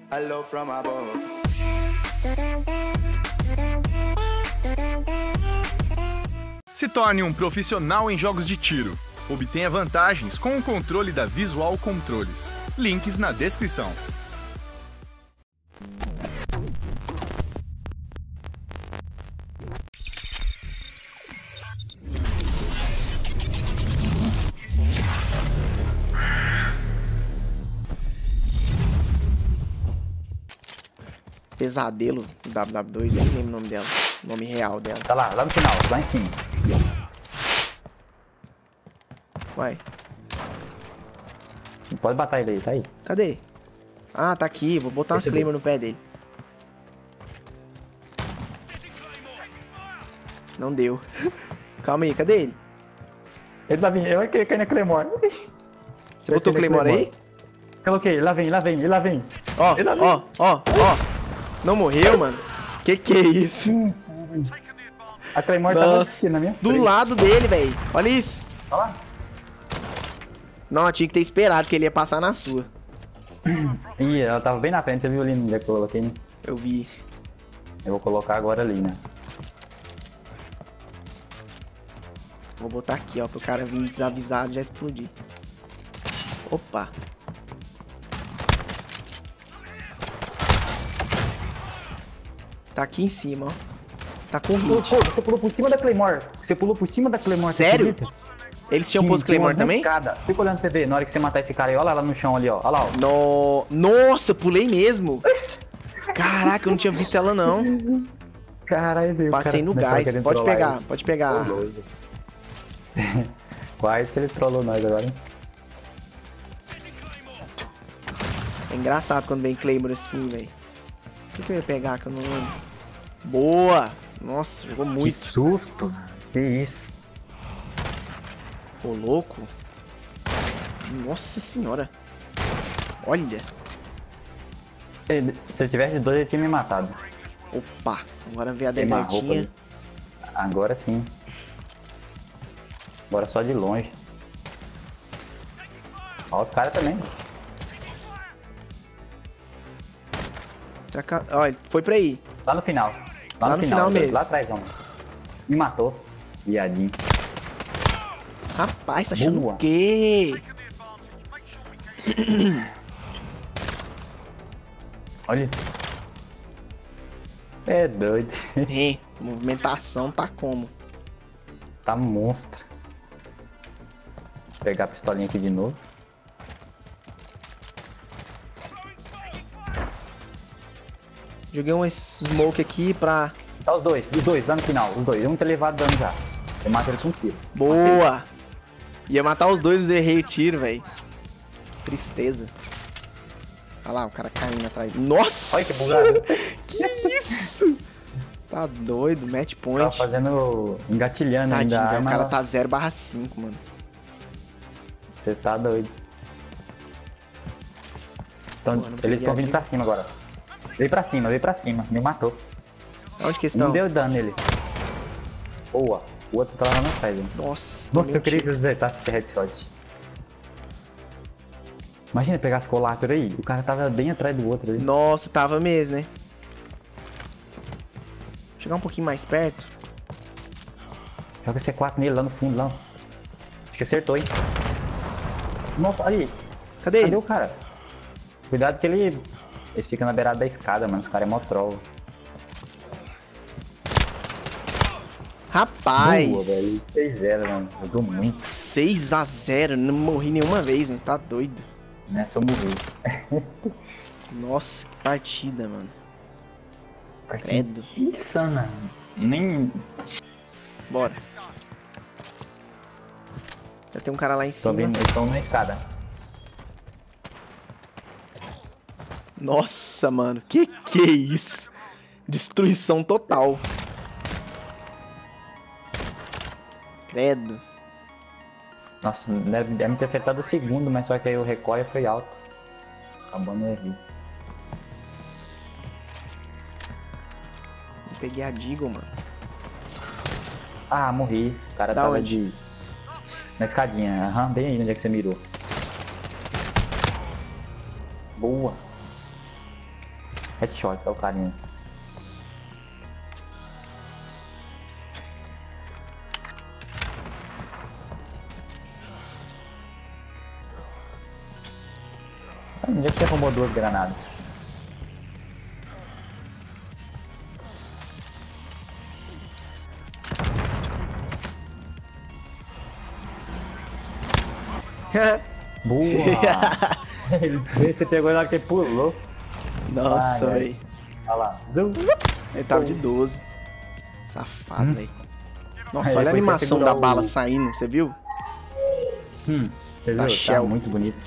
Hello from above. Se torne um profissional em jogos de tiro. Obtenha vantagens com o controle da Visual Controles. Links na descrição. Pesadelo do WW2, eu nem lembro o nome dela. O nome real dela. Tá lá no final, lá em cima. Uai, Não pode matar ele aí, tá aí. cadê? Ah, tá aqui. Vou botar uma Percebi. Claymore no pé dele. Não deu. Calma aí, cadê ele? Ele vai vir, eu vou cair na Claymore. Você botou o Claymore aí? Coloquei, lá vem, lá vem, ele lá vem. Ó, Ele lá vem. ó. Não morreu, mano? Que é isso? A Claymore tava Nossa, aqui na minha do frente. lado dele, velho. Olha isso. Olha lá. Não, tinha que ter esperado que ele ia passar na sua. Ih, ela tava bem na frente, você viu ali onde é que eu coloquei, né? Eu vi. Eu vou colocar agora ali, né? Vou botar aqui, ó, pro cara vir desavisado e já explodir. Opa. Tá aqui em cima, ó. Tá com hit. Pô, você pulou por cima da Claymore. Você pulou por cima da Claymore. você Sério? acredita? Eles tinham Sim, posto tinha uma Claymore também? arrancada. Fica olhando pra você ver, na hora que você matar esse cara aí, olha lá no chão ali, ó. Olha lá, ó. Nossa, pulei mesmo. Caraca, eu não tinha visto ela, não. Caralho, meu. Passei no gás. Pode pegar, pode pegar. Quase que ele trollou nós agora, hein? É engraçado quando vem Claymore assim, velho. O que eu ia pegar que eu não lembro? Boa! Nossa, jogou Que muito. susto. Que isso. Ô, louco. Nossa senhora. Olha. Se eu tivesse dois, ele tinha me matado. Opa. Agora vem a Queimar a roupa desertinha. ali. Agora sim. Bora só de longe. Ó, os caras também. Será que... Ó, ele foi pra aí. Lá no final. Lá no final mesmo. Lá atrás, vamos. Me matou. Viadinho. Rapaz, tá achando Boa. o quê? Olha. É doido. É, movimentação tá como? Tá monstro. Vou pegar a pistolinha aqui de novo. Joguei um smoke aqui pra... Tá os dois lá no final. Os dois. Um ter levado dano já. Eu matei ele com um tiro. Boa! Ia matar os dois, eu errei o tiro, velho. Tristeza. Olha lá, o cara caindo atrás. Nossa! Olha que bugado. Que isso? Tá doido, match Tava point. fazendo. Engatilhando Tadinho, ainda. velho, o Arma, cara tá 0/5, mano. Você tá doido. Então, Pô, não eles peguei estão a vindo dica. pra cima agora. Veio pra cima. Me matou. Onde que eles Não estão? deu dano nele. Boa. O outro tava lá na frente. Nossa, Nossa, tomei eu um queria tiro. acertar esse headshot. Imagina pegar as colateral aí. O cara tava bem atrás do outro ali. Nossa, tava mesmo, né? Chegar um pouquinho mais perto. Joga C4 nele lá no fundo, lá. Acho que acertou, hein? Nossa, ali. Cadê Cadê ele? o cara? Cuidado que ele fica na beirada da escada, mano. Os caras é mó troll. Rapaz! Boa, velho. 6-0, mano. Jogou muito. 6/0, não morri nenhuma vez, mano. Tá doido. Nessa eu morri. Nossa, que partida, mano. Credo. Insana. Nem... Bora. Já tem um cara lá em Tô cima. vendo, eles estão na escada. Nossa, mano. Que é isso? Destruição total. Credo. Nossa, deve ter acertado o segundo, mas só que aí o recoil foi alto. Acabou no erro. Peguei a Deagle, mano. Ah, morri. O cara Da tava onde? na escadinha. Aham, bem aí onde é que você mirou. Boa. Headshot, é o carinha. Onde é que você arrumou 2 granadas? Boa! Você pegou na hora que ele pulou. Nossa, velho. Olha lá. Zoom. Ele tava de 12. Safado, velho. Nossa, Aí olha a foi animação da segurar bala o- saindo, você viu? Você Da viu? Shell. Tá muito bonito.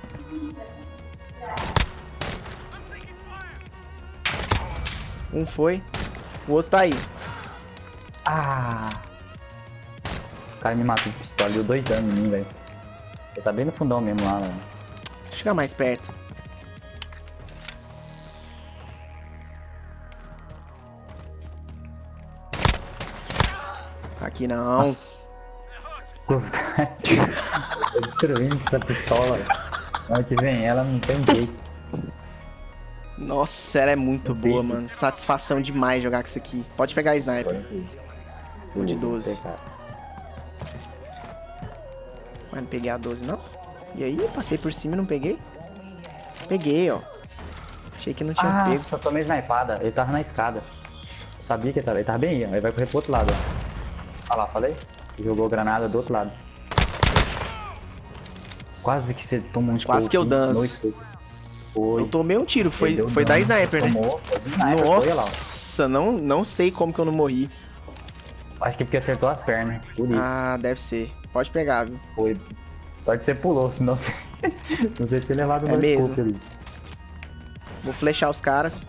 Um foi, o outro tá aí. Ah! O cara me matou de pistola, deu 2 danos em mim, velho. Ele tá bem no fundão mesmo lá, velho. Chega mais perto. Aqui não. Nossa. Tô destruindo essa pistola. Na hora que vem ela não tem jeito. Nossa, ela é muito boa, mano. Satisfação demais jogar com isso aqui. Pode pegar a sniper. Vou de 12. Mas não peguei a 12, não? E aí, passei por cima e não peguei? Peguei, ó. Achei que não tinha pego. Nossa, tomei snipada. Ele tava na escada. Eu sabia que ele tava bem aí, ó. Ele vai correr pro outro lado, ó. Olha lá, falei? Ele jogou granada do outro lado. Quase que você toma um scope. Quase que eu danço. Foi. Eu tomei um tiro, foi Ele deu da dano. sniper, né? Tomou, foi de sniper, foi, olha lá. Nossa, não sei como que eu não morri. Acho que porque acertou as pernas, por isso. Ah, deve ser. Pode pegar, viu? Foi. Só que você pulou, senão você... não sei se ter levado É no mesmo. scope ali. Vou flechar os caras.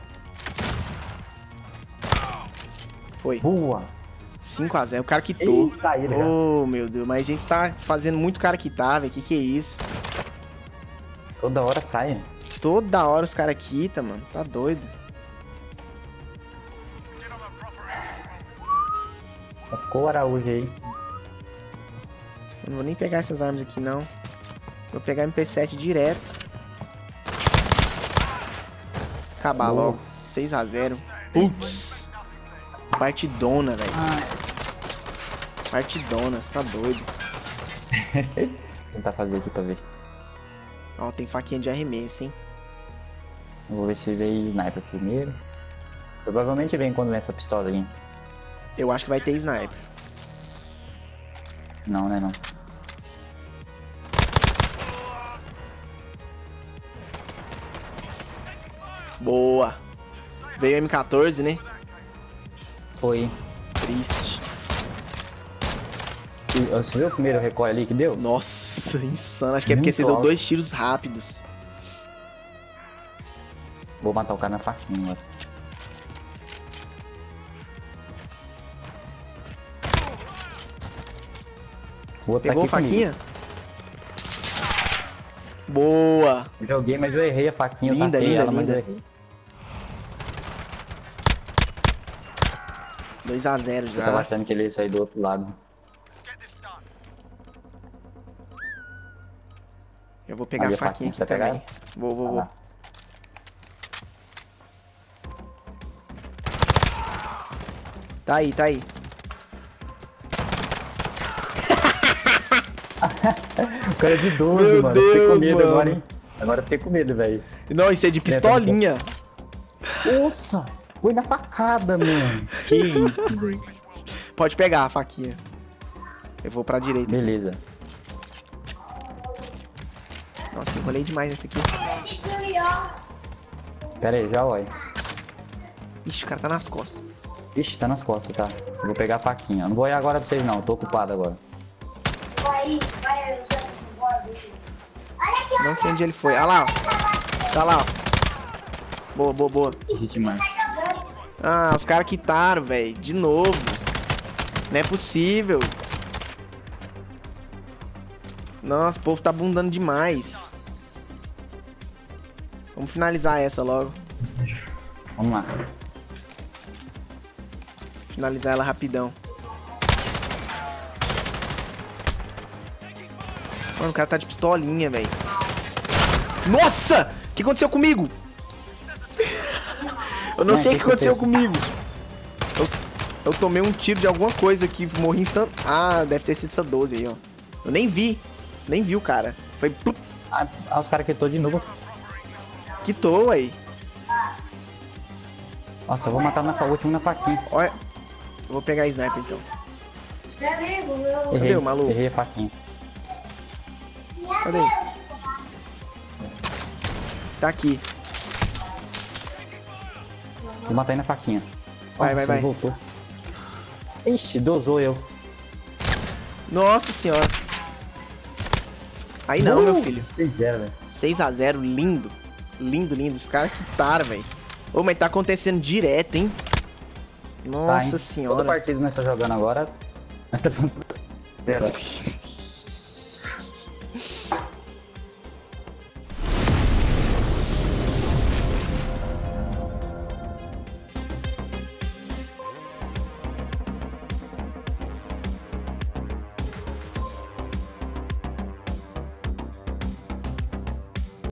Foi. Boa! 5x0. O cara quitou. Ih, saíram já. Oh, meu Deus. Mas a gente tá fazendo muito cara quitar, velho. Que é isso? Toda hora sai. Toda hora os caras quitam, mano. Tá doido. Ficou o Araújo aí. Eu não vou nem pegar essas armas aqui, não. Vou pegar MP7 direto. Acabar Boa. logo. 6x0. Putz. Partidona, velho. Partidona, você tá doido. Vou tentar fazer aqui pra ver. Ó, tem faquinha de arremesso, hein? Eu vou ver se veio sniper primeiro. Provavelmente vem quando vem essa pistola aí. Eu acho que vai ter sniper. Não, né não. Boa. Veio M14, né? Foi. Triste. Você viu o primeiro recoil ali que deu? Nossa, insano. Acho que é porque Muito você deu alto. 2 tiros rápidos. Vou matar o cara na faquinha agora. O outro Pegou a tá aqui comigo. faquinha? Boa. Eu joguei, mas eu errei a faquinha. Linda, eu taquei linda, ela, mas linda. eu errei. 2x0 Eu tava já. achando que ele ia sair do outro lado. Eu vou pegar Ali a a faquinha faquinha, aqui você vai também. Vou. lá. Tá aí, tá aí. O cara é de 12, Meu mano. Eu fiquei com Deus, medo mano. agora, hein? Agora eu fiquei com medo, velho. Não, isso é de pistolinha. Nossa! Foi na facada, mano. Que isso, velho. Pode pegar a faquinha. Eu vou pra direita. Beleza. Nossa, enrolei demais esse aqui. Pera aí, já olha. Ixi, o cara tá nas costas. Ixi, tá nas costas, tá? Eu vou pegar a faquinha. Eu não vou olhar agora pra vocês, não. Eu tô ocupado agora. Não sei onde ele foi. Ah lá, ó. Tá lá, ó. Boa. Hitman. Ah, os caras quitaram, velho. De novo. Não é possível. Nossa, o povo tá bundando demais. Vamos finalizar essa logo. Vamos lá. Finalizar ela rapidão. Mano, o cara tá de pistolinha, velho. Nossa! O que aconteceu comigo? Eu não sei o que aconteceu fez? comigo. Eu tomei um tiro de alguma coisa aqui, morri instant... Ah, deve ter sido essa 12 aí, ó. Eu nem vi. Nem vi o cara. Foi... plup, Os caras quitou de novo. quitou aí. Nossa, eu vou matar o último na faquinha. Olha. Eu vou pegar a sniper então. Errei, o maluco? errei a faquinha. Cadê? Tá aqui. Vou matar ele na faquinha. Vai, Nossa, vai, ele vai. voltou. Ixi, dosou eu. Nossa senhora. Aí não, meu filho. 6-0, velho. 6x0, lindo. Lindo, lindo. Os caras quitaram, velho. Ô, mas tá acontecendo direto, hein? Nossa Tá, hein? senhora. Toda partida que nós estamos jogando agora, nós estamos falando 0.